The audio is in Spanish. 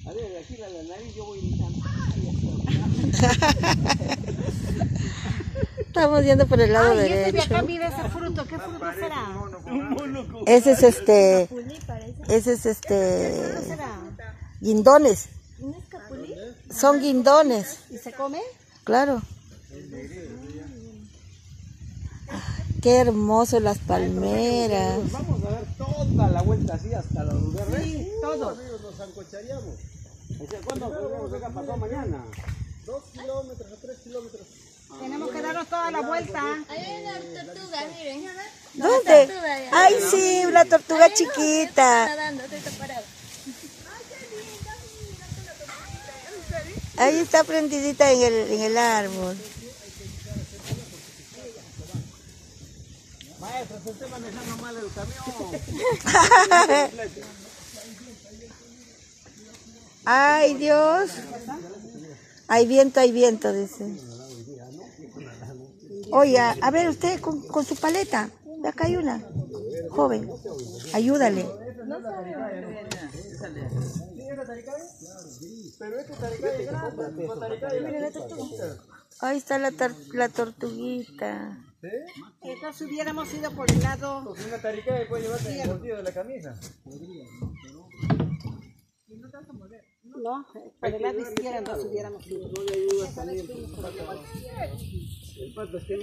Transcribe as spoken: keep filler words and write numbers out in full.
A ver, de aquí a la nariz yo voy imitando. Estamos yendo por el lado Ay, ese de derecho. acá, mira ese fruto, ¿qué fruto será? Ese es este, ese es este, ¿Qué será? guindones. ¿Un escapulí? Son guindones, ¿Y se come? claro. Qué hermoso las palmeras. Vamos a dar toda la vuelta así hasta los lugares. Sí, todo. Nos zancocharíamos. O sea, ¿cuándo podemos llegar? Pasado mañana. Dos kilómetros o tres kilómetros. Tenemos que darnos toda la vuelta. Ahí hay una tortuga, miren. ¿Dónde? tortuga allá. Ay, sí, una tortuga chiquita. Nadando, estoy parado. Ahí está prendidita en el, en el árbol. Maestro, se está manejando mal el camión. Ay, Dios. Hay viento, hay viento, dice. Oye, a ver usted con, con su paleta. De acá hay una. Joven, ayúdale. Ahí está la, tor la tortuguita. Entonces hubiéramos ido por el lado. Una taricaya puede llevarte en el bolsillo de la camisa. No, por el lado izquierdo nos hubiéramos ido. No le ayuda a salir. El pato está